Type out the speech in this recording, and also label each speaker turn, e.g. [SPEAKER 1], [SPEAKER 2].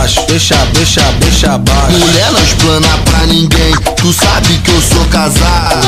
[SPEAKER 1] abaixo, deixa abaixo.
[SPEAKER 2] Mulher não explana pra ninguém, tu sabe que eu sou casado.